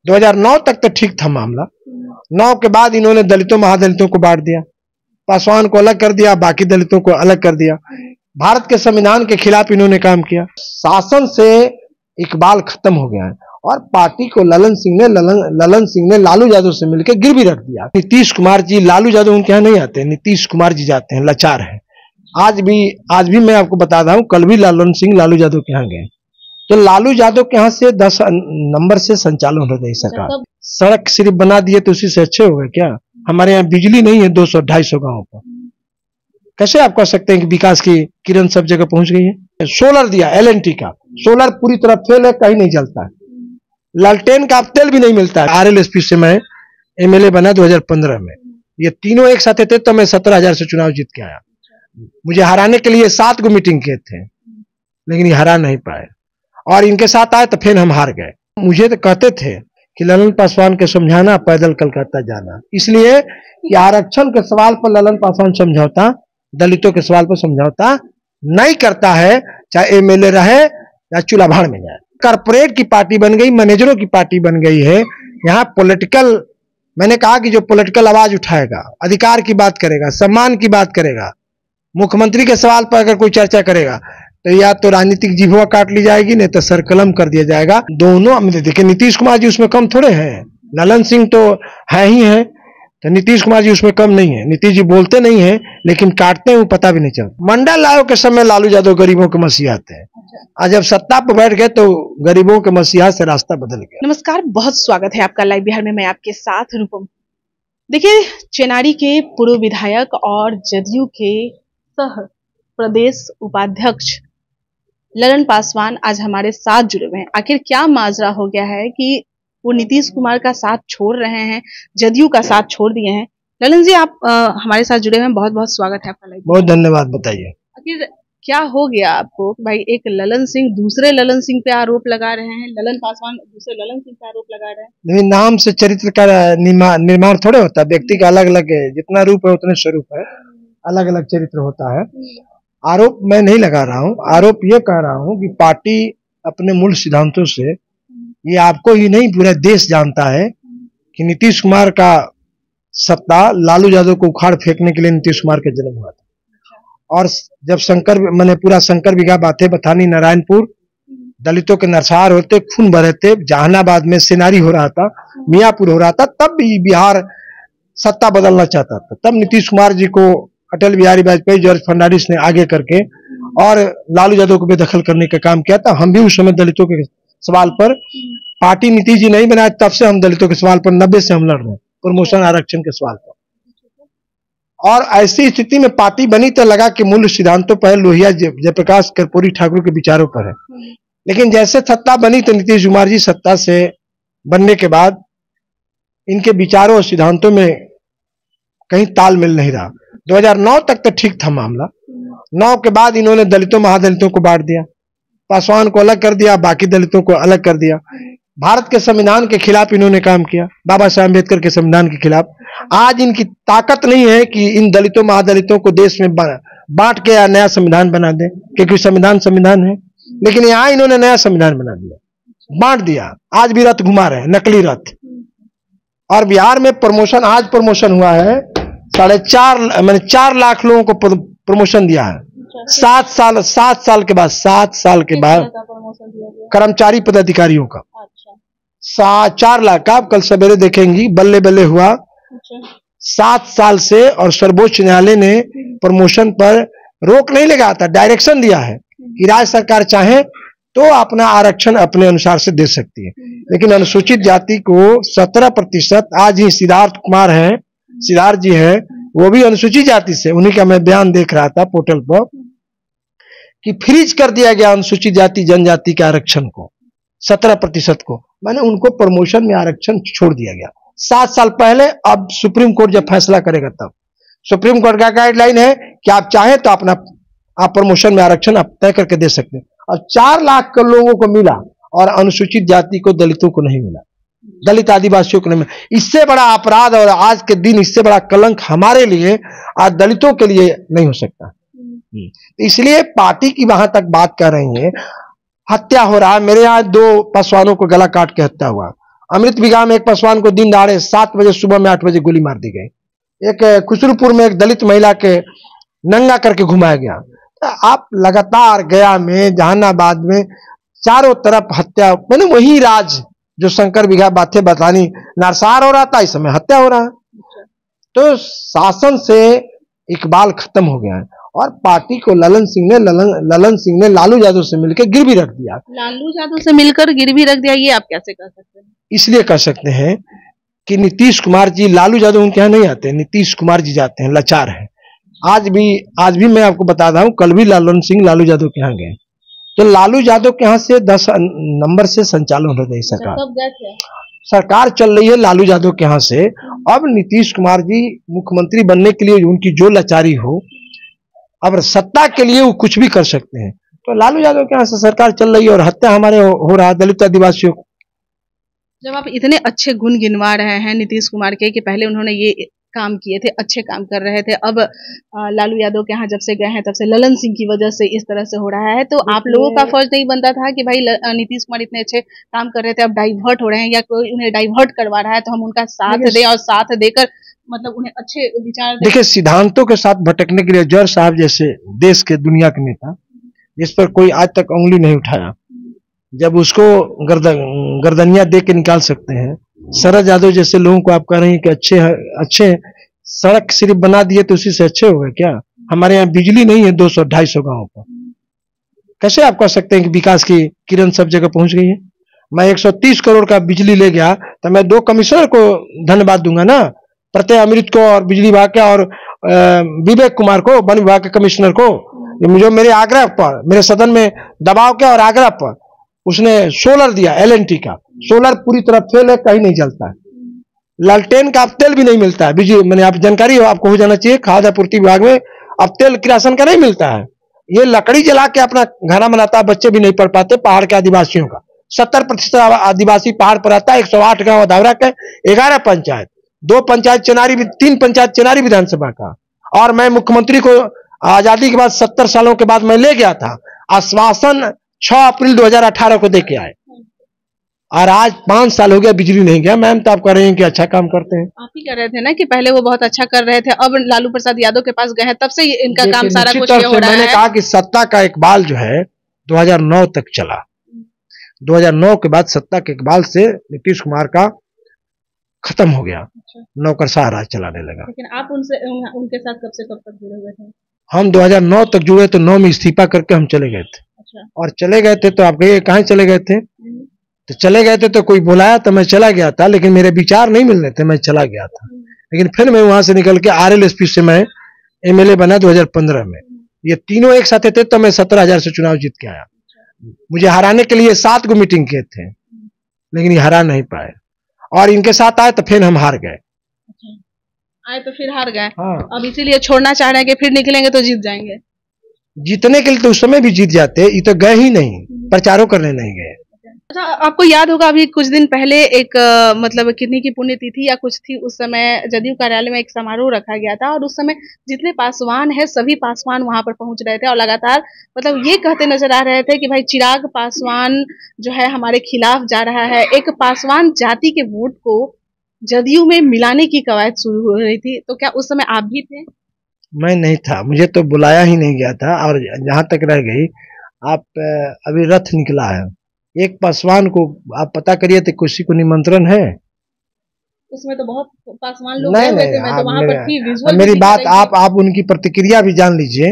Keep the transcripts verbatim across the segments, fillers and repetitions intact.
दो हज़ार नौ तक तो ठीक था मामला। नौ के बाद इन्होंने दलितों महादलितों को बांट दिया, पासवान को अलग कर दिया, बाकी दलितों को अलग कर दिया। भारत के संविधान के खिलाफ इन्होंने काम किया। शासन से इकबाल खत्म हो गया है और पार्टी को ललन सिंह ने ललन ललन सिंह ने लालू यादव से मिलकर गिरवी रख दिया। नीतीश कुमार जी, लालू यादव उनके यहाँ नहीं आते, नीतीश कुमार जी जाते हैं, लाचार है। आज भी आज भी मैं आपको बता रहा हूँ, कल भी ललन सिंह लालू यादव के यहाँ गए तो लालू यादव के यहाँ से दस नंबर से संचालन हो गई सरकार। सड़क सिर्फ बना दिए तो उसी से अच्छे हो गए क्या? हमारे यहाँ बिजली नहीं है दो सौ ढाई सौ गाँव पर। कैसे आप कह सकते हैं कि विकास की किरण सब जगह पहुंच गई है? सोलर दिया एल एन टी का, सोलर पूरी तरह फेल है, कहीं नहीं जलता है। लालटेन का अब तेल भी नहीं मिलता है। आर एल एस पी से मैं एम एल ए बना दो हज़ार पंद्रह में, ये तीनों एक साथ थे तो मैं सत्रह हजार से चुनाव जीत के आया। मुझे हराने के लिए सात गो मीटिंग किए थे, लेकिन ये हरा नहीं पाए और इनके साथ आए तो फिर हम हार गए। मुझे तो कहते थे कि ललन पासवान के समझाना, पैदल कलकत्ता जाना, इसलिए कि आरक्षण के सवाल पर ललन पासवान समझौता, दलितों के सवाल पर समझौता नहीं करता है, चाहे एम एल ए रहे या चूल्हा भाड़ में जाए। कॉर्पोरेट की पार्टी बन गई, मैनेजरों की पार्टी बन गई है। यहाँ पॉलिटिकल, मैंने कहा कि जो पॉलिटिकल आवाज उठाएगा, अधिकार की बात करेगा, सम्मान की बात करेगा, मुख्यमंत्री के सवाल पर अगर कोई चर्चा करेगा तो या तो राजनीतिक जीभुआ काट ली जाएगी, नहीं तो सरकलम कर दिया जाएगा। दोनों देखिए, नीतीश कुमार जी उसमें कम थोड़े हैं, ललन सिंह तो है ही है, तो नीतीश कुमार जी उसमें कम नहीं है। नीतीश जी बोलते नहीं है लेकिन काटते हैं, वो पता भी नहीं चलता। मंडल आयोग के समय लालू यादव गरीबों के मसीहा थे, आज जब सत्ता पर बैठ गए तो गरीबों के मसीहा से रास्ता बदल गया। नमस्कार, बहुत स्वागत है आपका लाइव बिहार में। मैं आपके साथ अनुपम। देखिए, चेनारी के पूर्व विधायक और जदयू के सह प्रदेश उपाध्यक्ष ललन पासवान आज हमारे साथ जुड़े हुए हैं। आखिर क्या माजरा हो गया है कि वो नीतीश कुमार का साथ छोड़ रहे हैं, जदयू का साथ छोड़ दिए हैं? ललन जी, आप आ, हमारे साथ जुड़े हैं, बहुत बहुत स्वागत है आपका। बहुत धन्यवाद। बताइए आखिर क्या हो गया आपको? भाई, एक ललन सिंह दूसरे ललन सिंह पे आरोप लगा रहे हैं, ललन पासवान दूसरे ललन सिंह पे आरोप लगा रहे हैं। नहीं, नाम से चरित्र का निर्माण थोड़े होता है। व्यक्ति का अलग अलग है, जितना रूप है उतने स्वरूप है, अलग अलग चरित्र होता है। आरोप मैं नहीं लगा रहा हूँ, आरोप ये कह रहा हूँ कि पार्टी अपने मूल सिद्धांतों से, ये आपको ही नहीं पूरा देश जानता है कि नीतीश कुमार का सत्ता लालू यादव को उखाड़ फेंकने के लिए नीतीश कुमार का जन्म हुआ था। और जब शंकर मैंने पूरा शंकर बिघा बातें बथानी, नारायणपुर दलितों के नरसार होते, खून बहे थे, जहानाबाद में सेनारी हो रहा था, मियापुर हो रहा था, तब भी बिहार सत्ता बदलना चाहता था। तब नीतीश कुमार जी को अटल बिहारी वाजपेयी, जॉर्ज फर्नांडिस ने आगे करके और लालू यादव को बेदखल करने का काम किया था। हम भी उस समय दलितों के सवाल पर, पार्टी नीतीश जी नहीं बनाए तब से हम दलितों के सवाल पर नब्बे से हम लड़ रहे हैं, प्रमोशन आरक्षण के सवाल पर। और ऐसी स्थिति में पार्टी बनी तो लगा कि मूल सिद्धांतों पर, लोहिया जयप्रकाश कर्पूरी ठाकुर के विचारों पर है। लेकिन जैसे सत्ता बनी तो नीतीश कुमार जी सत्ता से बनने के बाद इनके विचारों और सिद्धांतों में कहीं तालमेल नहीं रहा। दो हज़ार नौ तक तो ठीक था मामला। नौ के बाद इन्होंने दलितों महादलितों को बांट दिया, पासवान को अलग कर दिया, बाकी दलितों को अलग कर दिया। भारत के संविधान के खिलाफ इन्होंने काम किया, बाबा साहब अम्बेडकर के संविधान के खिलाफ। आज इनकी ताकत नहीं है कि इन दलितों महादलितों को देश में बांट के या नया संविधान बना दे, क्योंकि संविधान संविधान है। लेकिन यहाँ इन्होंने नया संविधान बना दिया, बांट दिया। आज भी रथ घुमा रहे हैं, नकली रथ। और बिहार में प्रमोशन, आज प्रमोशन हुआ है, साढ़े चार मैंने चार लाख लोगों को प्रमोशन दिया है। सात साल सात साल के बाद सात साल के बाद कर्मचारी पदाधिकारियों का सा चार लाख का आप कल सवेरे देखेंगी, बल्ले बल्ले हुआ। सात साल से, और सर्वोच्च न्यायालय ने प्रमोशन पर रोक नहीं लगाया था, डायरेक्शन दिया है कि राज्य सरकार चाहे तो अपना आरक्षण अपने अनुसार से दे सकती है। लेकिन अनुसूचित जाति को सत्रह प्रतिशत, आज ही सिद्धार्थ कुमार है, सिद्धार्थ जी है, वो भी अनुसूचित जाति से, उन्हीं का मैं बयान देख रहा था पोर्टल पर कि फ्रीज कर दिया गया अनुसूचित जाति जनजाति के आरक्षण को, सत्रह प्रतिशत को। मैंने उनको प्रमोशन में आरक्षण छोड़ दिया गया सात साल पहले। अब सुप्रीम कोर्ट जब फैसला करेगा तब, सुप्रीम कोर्ट का गाइडलाइन है कि आप चाहें तो अपना आप प्रमोशन में आरक्षण आप तय करके दे सकते हैं। और चार लाख के लोगों को मिला और अनुसूचित जाति को, दलितों को नहीं मिला, दलित आदिवासियों को नहीं मिला। इससे बड़ा अपराध और आज के दिन इससे बड़ा कलंक हमारे लिए, आज दलितों के लिए नहीं हो सकता। इसलिए पार्टी की वहां तक बात कर रही है, हत्या हो रहा है। मेरे यहाँ दो पासवानों को गला काट के हत्या हुआ, अमृत विगाह में एक पासवान को दिन दहाड़े सात बजे सुबह में आठ बजे गोली मार दी गई। एक खुसरूपुर में एक दलित महिला के नंगा करके घुमाया गया। तो आप लगातार गया में, जहानाबाद में चारों तरफ हत्या, मैंने वही राज जो शंकर बिघा बातें बतानी, नरसार हो रहा था, इस समय हत्या हो रहा है। तो शासन से इकबाल खत्म हो गया है और पार्टी को ललन सिंह ने ललन ललन सिंह ने लालू यादव से मिलकर गिरवी रख दिया। लालू यादव से मिलकर गिरवी रख दिया, ये आप कैसे कर सकते हैं? इसलिए कर सकते हैं कि नीतीश कुमार जी, लालू यादव उनके यहाँ नहीं आते, नीतीश कुमार जी जाते हैं, लाचार है। आज भी आज भी मैं आपको बता रहा हूं, कल भी ललन सिंह लालू यादव के यहाँ गए। तो लालू यादव के यहाँ से दस नंबर से संचालन हो रही सरकार, सरकार चल रही है लालू यादव के यहाँ से। अब नीतीश कुमार जी मुख्यमंत्री बनने के लिए उनकी जो लाचारी हो, अब सत्ता के लिए वो कुछ भी कर सकते हैं। तो लालू यादव के यहाँ से सरकार चल रही है और हत्या हमारे हो, हो रहा है दलित आदिवासियों को। जब आप इतने अच्छे गुण गिनवा रहे हैं नीतीश कुमार के कि पहले उन्होंने ये काम किए थे, अच्छे काम कर रहे थे, अब लालू यादव के यहाँ जब से गए हैं तब से ललन सिंह की वजह से इस तरह से हो रहा है, तो आप लोगों का फर्ज नहीं बनता था कि भाई नीतीश कुमार इतने अच्छे काम कर रहे थे, अब डाइवर्ट हो रहे हैं या कोई उन्हें डाइवर्ट करवा रहा है तो हम उनका साथ दें और साथ देकर मतलब उन्हें अच्छे विचार। देखिए, सिद्धांतों के साथ भटकने के लिए जर साहब जैसे देश के दुनिया के नेता, जिस पर कोई आज तक उंगली नहीं उठाया, जब उसको गर्दन गर्दनिया दे के निकाल सकते हैं। शरद यादव जैसे लोगों को आप कह रहे हैं कि अच्छे अच्छे सड़क सिर्फ बना दिए तो उसी से अच्छे हो गए क्या? हमारे यहाँ बिजली नहीं है दो सौ ढाई सौ गाँव पर, कैसे आप कह सकते हैं कि विकास की किरण सब जगह पहुंच गई है? मैं एक सौ तीस करोड़ का बिजली ले गया तो मैं दो कमिश्नर को धन्यवाद दूंगा ना, प्रत्यय अमृत को और बिजली विभाग के, और विवेक कुमार को, वन विभाग के कमिश्नर को, जो मेरे आग्रह पर, मेरे सदन में दबाव के और आग्रह पर उसने सोलर दिया, एल एन टी का सोलर पूरी तरह फेल है, कहीं नहीं चलता है। लालटेन का अब तेल भी नहीं मिलता है, बिजली मैंने आप जानकारी हो, आपको हो जाना चाहिए, खाद्य आपूर्ति विभाग में अब तेल किरासन का नहीं मिलता है। ये लकड़ी जला के अपना खाना बनाता है, बच्चे भी नहीं पढ़ पाते। पहाड़ के आदिवासियों का सत्तर प्रतिशत आदिवासी पहाड़ पर आता है। एक सौ आठ गांव अधौरा के, ग्यारह पंचायत, दो पंचायत चेनारी, तीन पंचायत चेनारी विधानसभा का। और मैं मुख्यमंत्री को आजादी के बाद सत्तर सालों के बाद मैं ले गया था, आश्वासन छह अप्रैल दो हजार अठारह को दे के आए, और आज पांच साल हो गया बिजली नहीं गया। मैम तो आप कह रहे हैं कि अच्छा काम करते हैं, आप ही कह रहे थे ना कि पहले वो बहुत अच्छा कर रहे थे, अब लालू प्रसाद यादव के पास गए हैं तब से इनका काम सारा कुछ ये हो रहा है। मैंने कहा कि सत्ता का इकबाल जो है दो हजार नौ तक चला, दो हजार नौ के बाद सत्ता के इकबाल से नीतीश कुमार का खत्म हो गया, नौकरशाह राज चलाने लगा। लेकिन आप उनसे उनके साथ कब से कब तक जुड़े हुए थे? हम दो हजार नौ तक जुड़े तो नौ में इस्तीफा करके हम चले गए थे। अच्छा। और चले गए थे तो आप कहिए कहाँ चले गए थे? तो चले गए थे तो कोई बुलाया तो मैं चला गया था, लेकिन मेरे विचार नहीं मिलने थे, मैं चला गया था। लेकिन फिर मैं वहां से निकल के आर एल एस पी से मैं एम एल ए बना दो हजार पंद्रह में। ये तीनों एक साथ थे तो मैं सत्रह हजार से चुनाव जीत के आया। मुझे हराने के लिए सात को मीटिंग किए थे, लेकिन ये हरा नहीं पाए, और इनके साथ आए तो फिर हम हार गए। आए तो फिर हार गए। हाँ। अब इसीलिए छोड़ना चाह रहे हैं कि फिर निकलेंगे तो जीत जाएंगे। जीतने के लिए तो उस समय भी जीत जाते, ये तो गए ही नहीं, प्रचारों करने नहीं गए। अच्छा, आपको याद होगा अभी कुछ दिन पहले एक आ, मतलब कितनी की पुण्यतिथि या कुछ थी, उस समय जदयू कार्यालय में एक समारोह रखा गया था और उस समय जितने पासवान है सभी पासवान वहां पर पहुंच रहे थे और लगातार मतलब ये कहते नजर आ रहे थे कि भाई चिराग पासवान जो है हमारे खिलाफ जा रहा है। एक पासवान जाति के वोट को जदयू में मिलाने की कवायद शुरू हो रही थी, तो क्या उस समय आप भी थे? मैं नहीं था, मुझे तो बुलाया ही नहीं गया था। और जहां तक रह गई, आप अभी रथ निकला है, एक पासवान को आप पता करिए तो किसी को निमंत्रण है? उसमें तो बहुत पासवान लोग गए थे, मैं तो वहां पर थी, विजुअल मेरी बात आप आप उनकी प्रतिक्रिया भी जान लीजिए।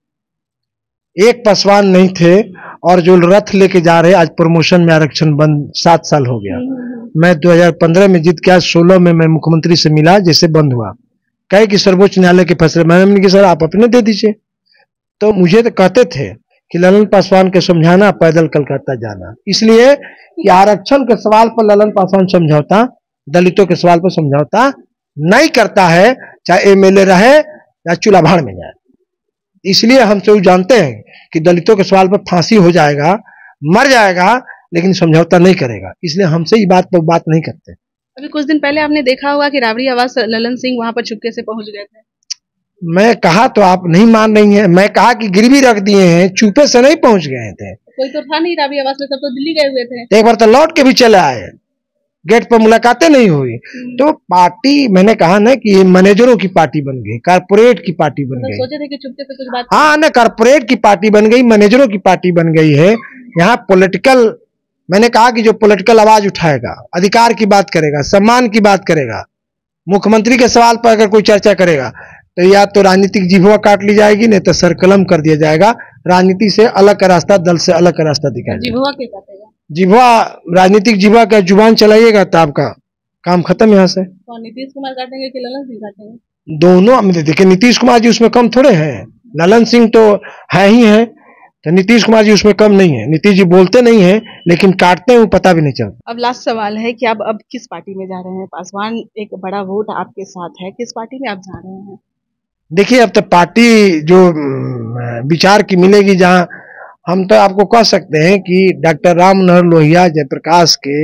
एक पासवान नहीं थे, और जो रथ लेके जा रहे, आज प्रमोशन में आरक्षण बंद सात साल हो गया। मैं दो हजार पंद्रह में जीत के सोलह में मैं मुख्यमंत्री से मिला, जैसे बंद हुआ, कहे कि सर्वोच्च न्यायालय के फैसले, मैंने कहा सर आप अपने दे दीजिए। तो मुझे तो कहते थे कि ललन पासवान के समझाना, पैदल कलकत्ता जाना, इसलिए कि आरक्षण के सवाल पर ललन पासवान समझौता, दलितों के सवाल पर समझौता नहीं करता है, चाहे एम एल ए रहे या चूल्हा भाड़ में जाए। इसलिए हम सब जानते हैं कि दलितों के सवाल पर फांसी हो जाएगा, मर जाएगा, लेकिन समझौता नहीं करेगा, इसलिए हमसे ये बात पर बात नहीं करते। अभी कुछ दिन पहले आपने देखा होगा कि राबड़ी आवास ललन सिंह वहां पर चुपके से पहुंच गए थे। मैं कहा तो आप नहीं मान रही हैं, मैं कहा कि गिरवी रख दिए हैं, चुपे से नहीं पहुंच गए थे। कोई तो था नहीं राबड़ी आवास में, सब तो दिल्ली गए हुए थे। एक बार तो लौट के भी चले आए। गेट पर मुलाकातें नहीं हुई। तो पार्टी, मैंने कहा ना कि ये मैनेजरों की पार्टी बन गई, कारपोरेट की पार्टी बन गई। सोचे थे कि चुपके से कुछ बात, हाँ ना, कारपोरेट की पार्टी बन गई, मैनेजरों की पार्टी बन गई है। यहाँ पॉलिटिकल, मैंने कहा कि जो पॉलिटिकल आवाज उठाएगा, अधिकार की बात करेगा, सम्मान की बात करेगा, मुख्यमंत्री के सवाल पर अगर कोई चर्चा करेगा तो या तो राजनीतिक जिह्वा काट ली जाएगी, नहीं तो सरकलम कर दिया जाएगा। राजनीति से अलग का रास्ता, दल से अलग का रास्ता दिखाएगा। जिह्वा के काटेगा, जिह्वा, राजनीतिक जिह्वा का जुबान चलाइएगा तो आपका काम खत्म यहाँ से। तो नीतीश कुमार काटेंगे कि ललन सिंह काटेंगे? दोनों। देखिए नीतीश कुमार जी उसमें कम थोड़े हैं, ललन सिंह तो है ही है, तो नीतीश कुमार जी उसमें कम नहीं है। नीतीश जी बोलते नहीं है लेकिन काटते हैं, पता भी नहीं चलता। अब लास्ट सवाल है कि आप अब किस पार्टी में जा रहे हैं? पासवान एक बड़ा वोट आपके साथ है, किस पार्टी में आप जा रहे हैं? देखिए, अब तो पार्टी जो विचार की मिलेगी, जहां हम तो आपको कह सकते हैं कि डॉक्टर राम मनोहर लोहिया जयप्रकाश के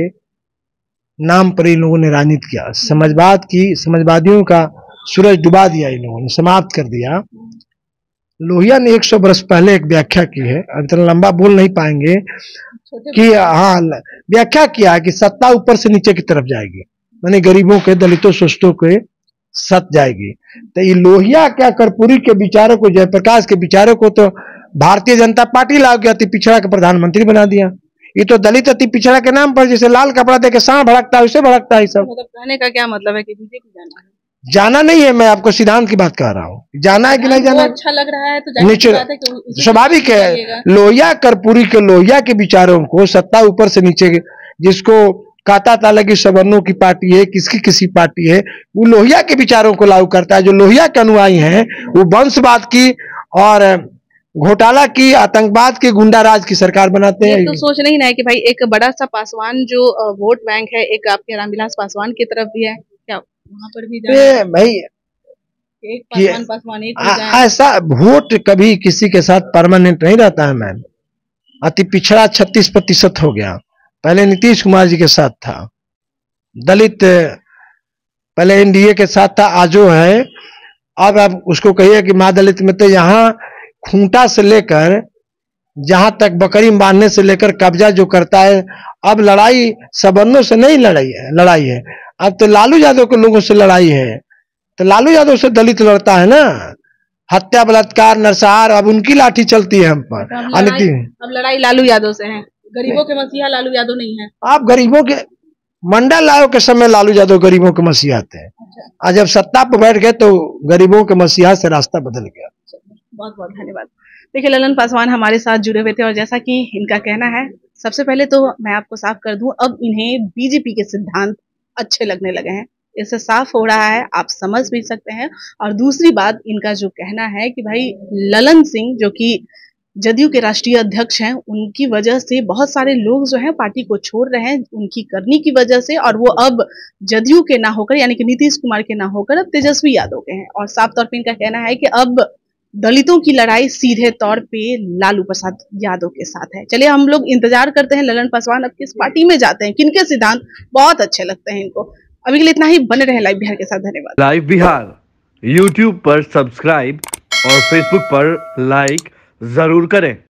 नाम पर इन लोगों ने राजनीति किया। समाजवाद की, समाजवादियों का सूरज डुबा दिया इन लोगों ने, समाप्त कर दिया। लोहिया ने एक सौ वर्ष पहले एक व्याख्या की है, इतना लंबा बोल नहीं पाएंगे, कि हाँ व्याख्या किया है कि सत्ता ऊपर से नीचे की तरफ जाएगी, माने गरीबों के, दलितों, शोषितों के सत जाएगी। तो ये लोहिया क्या, कर्पूरी के विचारों को, जयप्रकाश के विचारों को तो भारतीय जनता पार्टी ला के अति पिछड़ा के प्रधानमंत्री बना दिया। ये तो दलित अति पिछड़ा के नाम पर जैसे लाल कपड़ा देके सांड भड़कता है, उसे भड़कता है सब। मतलब कहने का क्या मतलब है कि बीजेपी जाना है? जाना नहीं है, मैं आपको सिद्धांत की बात कर रहा हूँ। जाना है कि नहीं जाना, अच्छा लग रहा है तो निश्चित स्वाभाविक है। लोहिया, कर्पूरी के लोहिया के विचारों को, सत्ता ऊपर से नीचे, जिसको काता ताला की सवर्णों की पार्टी है, किसकी किसी पार्टी है, वो लोहिया के विचारों को लागू करता है। जो लोहिया के अनुयायी हैं वो वंशवाद की और घोटाला की, आतंकवाद की, गुंडा राज की सरकार बनाते हैं। तो सोच नहीं ना है कि भाई एक बड़ा सा पासवान जो वोट बैंक है, एक आपके रामविलास पासवान की तरफ भी है, क्या वहां पर भी जाए? भाई एक पासवान पासवान एक ऐसा वोट कभी किसी के साथ परमानेंट नहीं रहता है मैम। अति पिछड़ा छत्तीस प्रतिशत हो गया, पहले नीतीश कुमार जी के साथ था। दलित पहले एनडीए के साथ था, आजो है। अब आप उसको कहिए कि माँ दलित में, तो यहाँ खूंटा से लेकर जहां तक बकरी बांधने से लेकर कब्जा जो करता है। अब लड़ाई सवर्णों से नहीं लड़ाई है, लड़ाई है अब तो लालू यादव के लोगों से लड़ाई है। तो लालू यादव से दलित लड़ता है ना, हत्या, बलात्कार, नरसंहार, अब उनकी लाठी चलती है हम पर। अब लड़ाई, अब लड़ाई लालू यादव से है। गरीबों के मसीहा लालू यादव नहीं है। आप गरीबों के, मंडल आयोग के समय लालू यादव गरीबों के मसीहा थे। अच्छा। आज जब सत्ता पर बैठ गए तो गरीबों के मसीहा से रास्ता बदल गया। बहुत बहुत धन्यवाद। देखिए, ललन पासवान हमारे साथ जुड़े हुए थे और जैसा कि इनका कहना है, सबसे पहले तो मैं आपको साफ कर दूं, अब इन्हें बीजेपी के सिद्धांत अच्छे लगने लगे हैं। इससे साफ हो रहा है, आप समझ भी सकते हैं। और दूसरी बात, इनका जो कहना है कि भाई ललन सिंह जो कि जदयू के राष्ट्रीय अध्यक्ष हैं, उनकी वजह से बहुत सारे लोग जो हैं पार्टी को छोड़ रहे हैं, उनकी करनी की वजह से, और वो अब जदयू के ना होकर, यानी कि नीतीश कुमार के ना होकर अब तेजस्वी यादव के हैं। और साफ तौर पे इनका कहना है कि अब दलितों की लड़ाई सीधे तौर पे लालू प्रसाद यादव के साथ है। चलिए, हम लोग इंतजार करते हैं ललन पासवान अब किस पार्टी में जाते हैं, किनके सिद्धांत बहुत अच्छे लगते हैं इनको। अभी के लिए इतना ही, बने रहे लाइव बिहार के साथ। धन्यवाद। लाइव बिहार यूट्यूब पर सब्सक्राइब और फेसबुक पर लाइक जरूर करें।